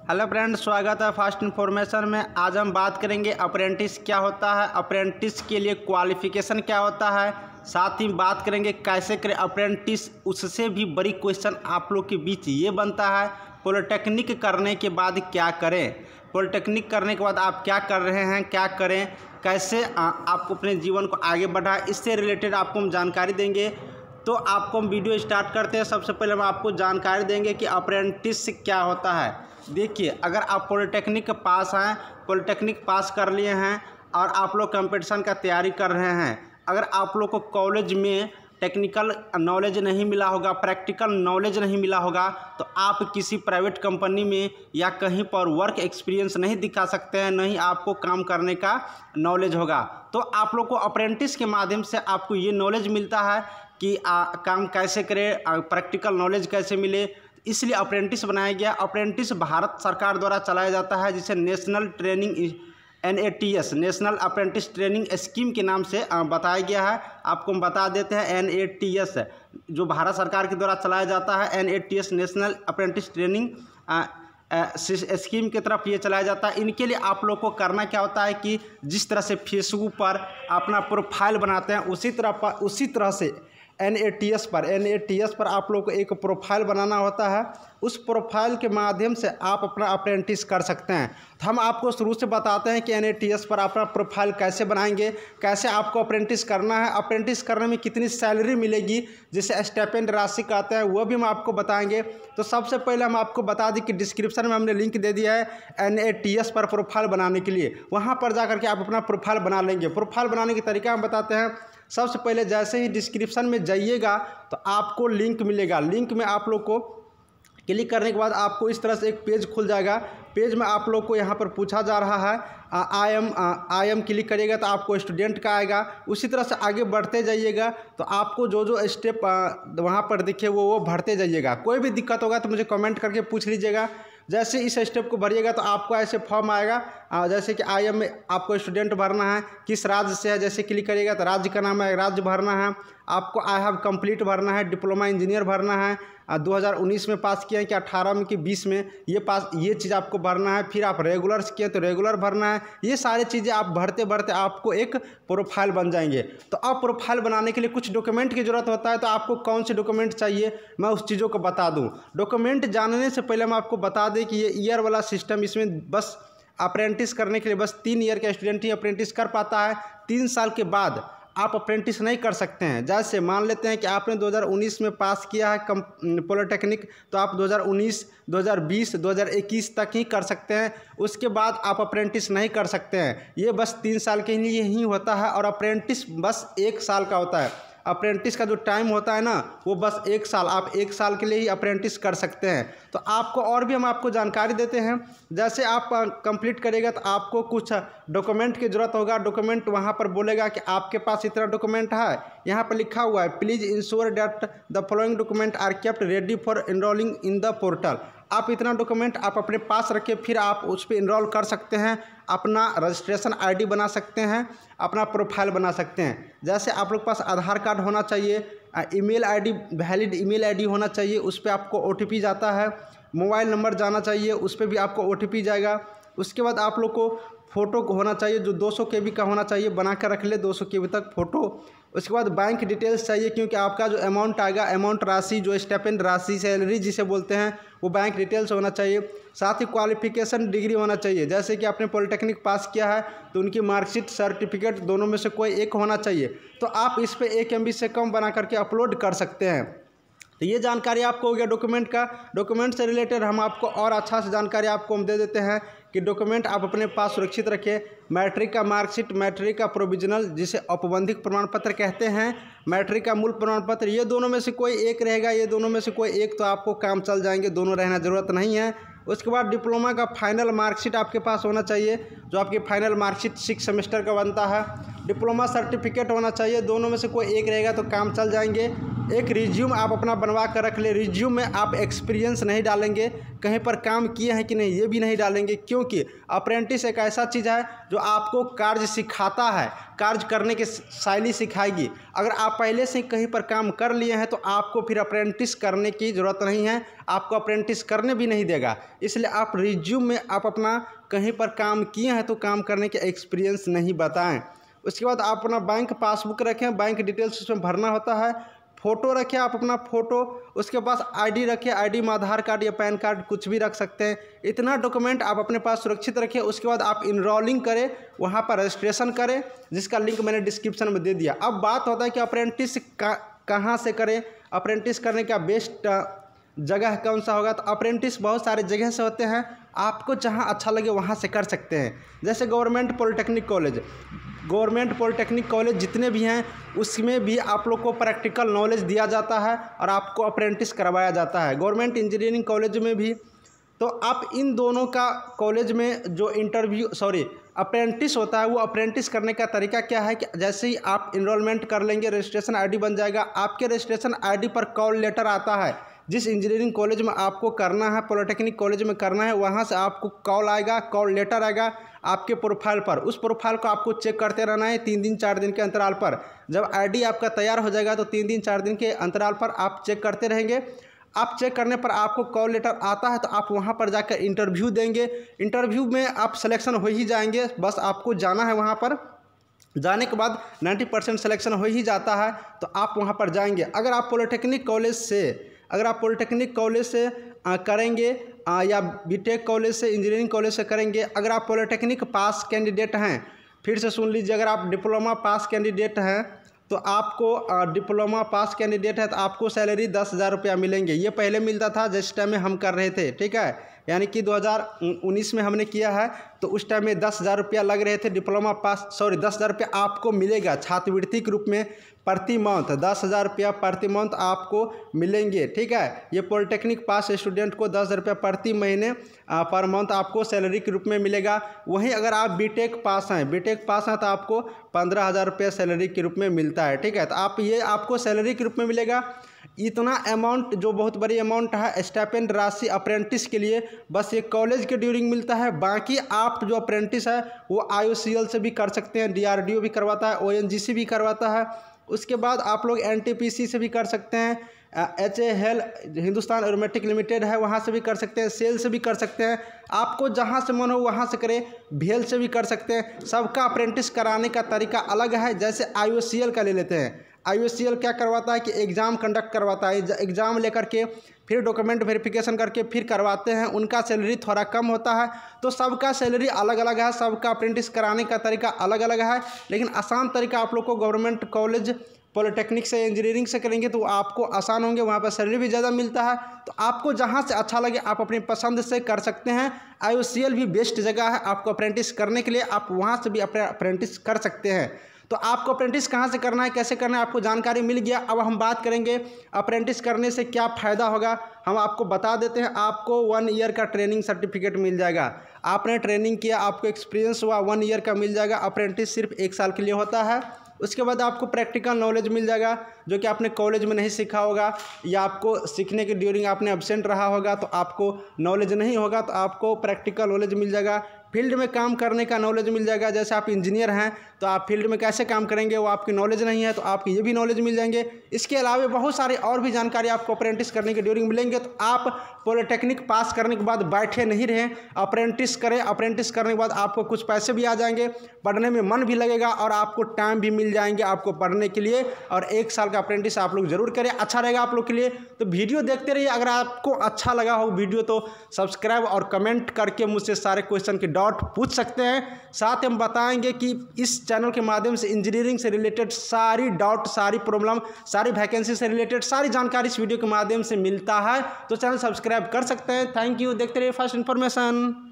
Hello friend, स्वागत है fast information में। आज हम बात करेंगे अप्रेंटिस क्या होता है, अप्रेंटिस के लिए क्वालिफिकेशन क्या होता है, साथ ही बात करेंगे कैसे करें अप्रेंटिस। उससे भी बड़ी क्वेश्चन आप लोग के बीच ये बनता है, पॉलिटेक्निक करने के बाद क्या करें। पॉलिटेक्निक करने के बाद आप क्या कर रहे हैं, क्या करें, कैसे आपको अपने जीवन को आगे बढ़ाएं, इससे रिलेटेड आपको हम जानकारी देंगे। तो आपको हम वीडियो स्टार्ट करते हैं। सबसे पहले हम आपको जानकारी देंगे कि अप्रेंटिस क्या होता है। देखिए, अगर आप पॉलिटेक्निक के पास हैं, पॉलिटेक्निक पास कर लिए हैं और आप लोग कंपटीशन का तैयारी कर रहे हैं, अगर आप लोग को कॉलेज में टेक्निकल नॉलेज नहीं मिला होगा, प्रैक्टिकल नॉलेज नहीं मिला होगा, तो आप किसी प्राइवेट कंपनी में या कहीं पर वर्क एक्सपीरियंस नहीं दिखा सकते हैं, नहीं आपको काम करने का नॉलेज होगा। तो आप लोग को अप्रेंटिस के माध्यम से आपको ये नॉलेज मिलता है कि काम कैसे करें, प्रैक्टिकल नॉलेज कैसे मिले, इसलिए अप्रेंटिस बनाया गया। अप्रेंटिस भारत सरकार द्वारा चलाया जाता है, जिसे national training NATS national apprentice training scheme के नाम से बताया गया है। आपको हम बता देते हैं, NATS जो भारत सरकार के द्वारा चलाया जाता है, NATS national apprentice training scheme की तरफ ये चलाया जाता है। इनके लिए आप लोग को करना क्या होता है कि जिस तरह से फेसबुक पर अपना प्रोफाइल बनाते हैं, उसी तरह से NATS पर आप लोग को एक प्रोफाइल बनाना होता है। उस प्रोफाइल के माध्यम से आप अपना अप्रेंटिस कर सकते हैं। तो हम आपको शुरू से बताते हैं कि NATS पर अपना प्रोफाइल कैसे बनाएंगे, कैसे आपको अप्रेंटिस करना है, अप्रेंटिस करने में कितनी सैलरी मिलेगी, जिसे स्टाइपेंड राशि कहते हैं, वो भी हम आपको बताएंगे। तो सबसे पहले हम आपको बता दें कि डिस्क्रिप्शन में हमने लिंक दे दिया है NATS पर प्रोफाइल बनाने के लिए। वहाँ पर जा करके आप अपना प्रोफाइल बना लेंगे। प्रोफाइल बनाने का तरीका हम बताते हैं। सबसे पहले जैसे ही डिस्क्रिप्शन में जाइएगा तो आपको लिंक मिलेगा। लिंक में आप लोग को क्लिक करने के बाद आपको इस तरह से एक पेज खुल जाएगा। पेज में आप लोग को यहाँ पर पूछा जा रहा है आई एम क्लिक करिएगा तो आपको स्टूडेंट का आएगा। उसी तरह से आगे बढ़ते जाइएगा तो आपको जो स्टेप वहाँ पर दिखे वो भरते जाइएगा। कोई भी दिक्कत होगा तो मुझे कमेंट करके पूछ लीजिएगा। जैसे इस स्टेप को भरिएगा तो आपको ऐसे फॉर्म आएगा, जैसे कि आई एम में आपको स्टूडेंट भरना है, किस राज्य से है, जैसे क्लिक करिएगा तो राज्य का नाम है, राज्य भरना है। आपको आई हैव कंप्लीट भरना है, डिप्लोमा इंजीनियर भरना है, 2019 में पास किए हैं कि 18 में कि 20 में, ये चीज़ आपको भरना है। फिर आप रेगुलर किए तो रेगुलर भरना है। ये सारी चीज़ें आप भरते भरते आपको एक प्रोफाइल बन जाएंगे। तो अब प्रोफाइल बनाने के लिए कुछ डॉक्यूमेंट की ज़रूरत होता है। तो आपको कौन से डॉक्यूमेंट चाहिए मैं उस चीज़ों को बता दूँ। डॉक्यूमेंट जानने से पहले हम आपको बता दें कि ये ईयर वाला सिस्टम, इसमें बस अप्रेंटिस करने के लिए बस 3 ईयर का स्टूडेंट ही अप्रेंटिस कर पाता है। 3 साल के बाद आप अप्रेंटिस नहीं कर सकते हैं। जैसे मान लेते हैं कि आपने 2019 में पास किया है पॉलिटेक्निक, तो आप 2019, 2020, 2021 तक ही कर सकते हैं। उसके बाद आप अप्रेंटिस नहीं कर सकते हैं। ये बस 3 साल के लिए ही होता है और अप्रेंटिस बस 1 साल का होता है। अप्रेंटिस का जो टाइम होता है ना, वो बस 1 साल, आप 1 साल के लिए ही अप्रेंटिस कर सकते हैं। तो आपको और भी हम आपको जानकारी देते हैं। जैसे आप कंप्लीट करेगा तो आपको कुछ डॉक्यूमेंट की ज़रूरत होगा। डॉक्यूमेंट वहाँ पर बोलेगा कि आपके पास इतना डॉक्यूमेंट है। यहाँ पर लिखा हुआ है, please ensure that the following document are kept ready for enrolling in the portal. आप इतना डॉक्यूमेंट आप अपने पास रखें, फिर आप उस पर इनरोल कर सकते हैं, अपना रजिस्ट्रेशन ID बना सकते हैं, अपना प्रोफाइल बना सकते हैं। जैसे आप लोग के पास आधार कार्ड होना चाहिए, email ID, valid email ID होना चाहिए, उस पर आपको OTP जाता है। मोबाइल नंबर जाना चाहिए, उस पर भी आपको OTP जाएगा। उसके बाद आप लोग को फ़ोटो होना चाहिए, जो 200 KB का होना चाहिए, बना कर रख ले 200 KB तक फ़ोटो। उसके बाद बैंक डिटेल्स चाहिए, क्योंकि आपका जो अमाउंट आएगा, अमाउंट राशि, जो स्टाइपेंड राशि, सैलरी जिसे बोलते हैं, वो बैंक डिटेल्स होना चाहिए। साथ ही क्वालिफिकेशन डिग्री होना चाहिए। जैसे कि आपने पॉलिटेक्निक पास किया है तो उनकी मार्कशीट, सर्टिफिकेट, दोनों में से कोई एक होना चाहिए। तो आप इस पर 1 MB से कम बना करके अपलोड कर सकते हैं। तो ये जानकारी आपको हो गया डॉक्यूमेंट का। डॉक्यूमेंट से रिलेटेड हम आपको और अच्छा से जानकारी आपको हम दे देते हैं कि डॉक्यूमेंट आप अपने पास सुरक्षित रखें। मैट्रिक का मार्कशीट, मैट्रिक का प्रोविजनल, जिसे औपबंधिक प्रमाण पत्र कहते हैं, मैट्रिक का मूल प्रमाण पत्र, ये दोनों में से कोई एक रहेगा। ये दोनों में से कोई एक तो आपको काम चल जाएंगे, दोनों रहना ज़रूरत नहीं है। उसके बाद डिप्लोमा का फाइनल मार्कशीट आपके पास होना चाहिए, जो आपकी फाइनल मार्कशीट 6 सेमेस्टर का बनता है। डिप्लोमा सर्टिफिकेट होना चाहिए, दोनों में से कोई एक रहेगा तो काम चल जाएंगे। एक रिज्यूम आप अपना बनवा कर रख ले। रिज्यूम में आप एक्सपीरियंस नहीं डालेंगे, कहीं पर काम किए हैं कि नहीं ये भी नहीं डालेंगे, क्योंकि अप्रेंटिस एक ऐसा चीज़ है जो आपको कार्य सिखाता है, कार्य करने की शैली सिखाएगी। अगर आप पहले से कहीं पर काम कर लिए हैं तो आपको फिर अप्रेंटिस करने की ज़रूरत नहीं है, आपको अप्रेंटिस करने भी नहीं देगा। इसलिए आप रिज्यूम में आप अपना कहीं पर काम किए हैं तो काम करने के एक्सपीरियंस नहीं बताएं। उसके बाद आप अपना बैंक पासबुक रखें, बैंक डिटेल्स उसमें भरना होता है। फ़ोटो रखें आप अपना फ़ोटो, उसके पास आईडी रखें, आईडी में आधार कार्ड या पैन कार्ड कुछ भी रख सकते हैं। इतना डॉक्यूमेंट आप अपने पास सुरक्षित रखें। उसके बाद आप इनरोलिंग करें, वहाँ पर रजिस्ट्रेशन करें, जिसका लिंक मैंने डिस्क्रिप्शन में दे दिया। अब बात होता है कि अप्रेंटिस कहाँ से करें, अप्रेंटिस करने का बेस्ट जगह कौन सा होगा। तो अप्रेंटिस बहुत सारे जगह से होते हैं, आपको जहां अच्छा लगे वहां से कर सकते हैं। जैसे गवर्नमेंट पॉलिटेक्निक कॉलेज जितने भी हैं उसमें भी आप लोग को प्रैक्टिकल नॉलेज दिया जाता है और आपको अप्रेंटिस करवाया जाता है। गवर्नमेंट इंजीनियरिंग कॉलेज में भी। तो आप इन दोनों का कॉलेज में जो अप्रेंटिस होता है, वो अप्रेंटिस करने का तरीका क्या है कि जैसे ही आप इनरोलमेंट कर लेंगे, रजिस्ट्रेशन आईडी बन जाएगा, आपके रजिस्ट्रेशन आईडी पर कॉल लेटर आता है। जिस इंजीनियरिंग कॉलेज में आपको करना है, पॉलिटेक्निक कॉलेज में करना है, वहाँ से आपको कॉल आएगा, कॉल लेटर आएगा आपके प्रोफाइल पर। उस प्रोफाइल को आपको चेक करते रहना है 3 दिन 4 दिन के अंतराल पर। जब आईडी आपका तैयार हो जाएगा तो 3 दिन 4 दिन के अंतराल पर आप चेक करते रहेंगे। आप चेक करने पर आपको कॉल लेटर आता है तो आप वहाँ पर जाकर इंटरव्यू देंगे। इंटरव्यू में आप सिलेक्शन हो ही जाएंगे, बस आपको जाना है। वहाँ पर जाने के बाद 90% सिलेक्शन हो ही जाता है तो आप वहाँ पर जाएंगे। अगर आप पॉलिटेक्निक कॉलेज से करेंगे या बीटेक कॉलेज से, इंजीनियरिंग कॉलेज से करेंगे, अगर आप पॉलिटेक्निक पास कैंडिडेट हैं, फिर से सुन लीजिए, अगर आप डिप्लोमा पास कैंडिडेट हैं तो आपको डिप्लोमा पास कैंडिडेट है तो आपको सैलरी 10,000 रुपया मिलेंगे। ये पहले मिलता था जिस टाइम में हम कर रहे थे, ठीक है, यानी कि 2019 में हमने किया है तो उस टाइम में 10,000 रुपया लग रहे थे। 10,000 रुपया आपको मिलेगा छात्रवृत्ति के रूप में प्रति मंथ। 10,000 रुपया प्रति मंथ आपको मिलेंगे, ठीक है। ये पॉलिटेक्निक पास स्टूडेंट को 10,000 रुपया प्रति महीने पर मंथ आपको सैलरी के रूप में मिलेगा। वहीं अगर आप बीटेक पास हैं तो आपको 15,000 रुपया सैलरी के रूप में मिलता है, ठीक है। तो आपको सैलरी के रूप में मिलेगा। इतना अमाउंट जो बहुत बड़ी अमाउंट है स्टाइपेंड राशि अप्रेंटिस के लिए बस ये कॉलेज के ड्यूरिंग मिलता है। बाकी आप जो अप्रेंटिस है वो IOCL से भी कर सकते हैं, DRDO भी करवाता है, ONGC भी करवाता है। उसके बाद आप लोग NTPC से भी कर सकते हैं, HAL हिंदुस्तान एरोनॉटिक लिमिटेड है वहाँ से भी कर सकते हैं, सेल से भी कर सकते हैं। आपको जहाँ से मन हो वहाँ से करें, भेल से भी कर सकते हैं। सबका अप्रेंटिस कराने का तरीका अलग है। जैसे IOCL का ले लेते हैं, IOCL क्या करवाता है कि एग्ज़ाम कंडक्ट करवाता है, एग्ज़ाम लेकर के फिर डॉक्यूमेंट वेरिफिकेशन करके फिर करवाते हैं। उनका सैलरी थोड़ा कम होता है। तो सबका सैलरी अलग अलग है, सबका अप्रेंटिस कराने का तरीका अलग अलग है। लेकिन आसान तरीका आप लोग को गवर्नमेंट कॉलेज पॉलिटेक्निक से, इंजीनियरिंग से करेंगे तो आपको आसान होंगे, वहाँ पर सैलरी भी ज़्यादा मिलता है। तो आपको जहाँ से अच्छा लगे आप अपनी पसंद से कर सकते हैं। IOCL भी बेस्ट जगह है आपको अप्रेंटिस करने के लिए, आप वहाँ से भी अपने अप्रेंटिस कर सकते हैं। तो आपको अप्रेंटिस कहाँ से करना है, कैसे करना है, आपको जानकारी मिल गया। अब हम बात करेंगे अप्रेंटिस करने से क्या फ़ायदा होगा, हम आपको बता देते हैं। आपको 1 ईयर का ट्रेनिंग सर्टिफिकेट मिल जाएगा। आपने ट्रेनिंग किया, आपको एक्सपीरियंस हुआ, 1 ईयर का मिल जाएगा। अप्रेंटिस सिर्फ 1 साल के लिए होता है। उसके बाद आपको प्रैक्टिकल नॉलेज मिल जाएगा जो कि आपने कॉलेज में नहीं सीखा होगा, या आपको सीखने के ड्यूरिंग आपने एब्सेंट रहा होगा तो आपको नॉलेज नहीं होगा, तो आपको प्रैक्टिकल नॉलेज मिल जाएगा। फील्ड में काम करने का नॉलेज मिल जाएगा। जैसे आप इंजीनियर हैं तो आप फील्ड में कैसे काम करेंगे वो आपकी नॉलेज नहीं है, तो आपको ये भी नॉलेज मिल जाएंगे। इसके अलावा बहुत सारी और भी जानकारी आपको अप्रेंटिस करने के ड्यूरिंग मिलेंगे। तो आप पॉलिटेक्निक पास करने के बाद बैठे नहीं रहें, अप्रेंटिस करें। अप्रेंटिस करने के बाद आपको कुछ पैसे भी आ जाएंगे, पढ़ने में मन भी लगेगा और आपको टाइम भी मिल जाएंगे आपको पढ़ने के लिए। और 1 साल का अप्रेंटिस आप लोग जरूर करें, अच्छा रहेगा आप लोग के लिए। तो वीडियो देखते रहिए। अगर आपको अच्छा लगा हो वीडियो तो सब्सक्राइब और कमेंट करके मुझसे सारे क्वेश्चन के डाउट पूछ सकते हैं। साथ ही हम बताएंगे कि इस चैनल के माध्यम से इंजीनियरिंग से रिलेटेड सारी डाउट, सारी प्रॉब्लम, सारी वैकेंसी से रिलेटेड सारी जानकारी इस वीडियो के माध्यम से मिलता है। तो चैनल सब्सक्राइब कर सकते हैं। Thank you. देखते रहिए फास्ट इन्फॉर्मेशन।